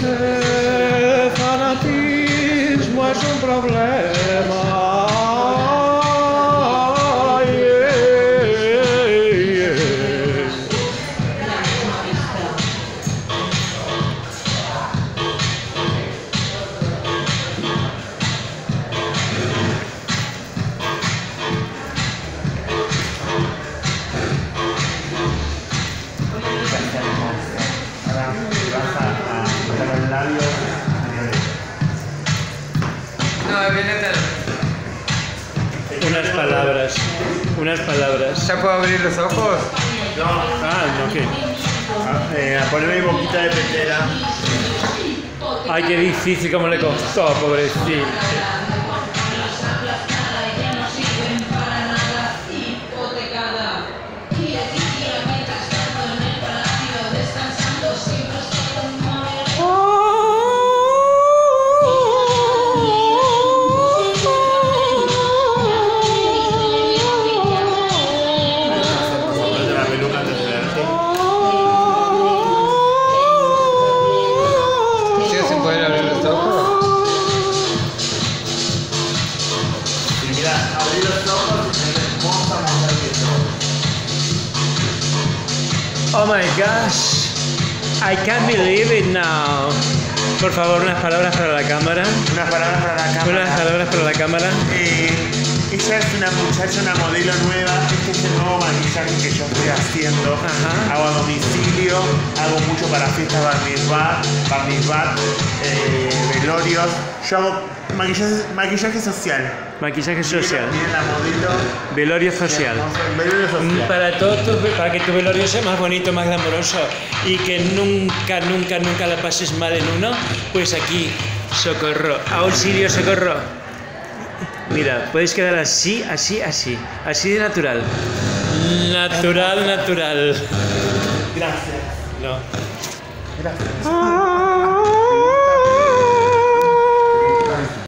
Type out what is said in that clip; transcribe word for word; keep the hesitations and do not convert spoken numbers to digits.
fanatismo es un problema. Unas palabras, unas palabras. ¿Ya puedo abrir los ojos? No. Ah, no, ¿qué? A, eh, a poner mi boquita de petera. Ay, qué difícil, cómo le costó, pobrecito. Oh my gosh, I can't believe it now. Por favor, unas palabras para la cámara. Unas palabras para la cámara. Unas palabras para la cámara. Eh, ella es una muchacha, una modelo nueva. Este es el nuevo maquillaje que yo estoy haciendo. Ajá. Hago a domicilio, hago mucho para fiestas bar mitzvah, bar mitzvah, eh, velorios. Yo hago maquillaje, maquillaje social. Maquillaje social. Miren la modelo. Velorio social. Velorio social. Para, todo tu, para que tu velorio sea más bonito, más glamoroso y que nunca, nunca, nunca la pases mal en uno, pues aquí, socorro, auxilio, socorro. Mira, podéis quedar así, así, así, así de natural. Natural, natural. Gracias. No. Gracias.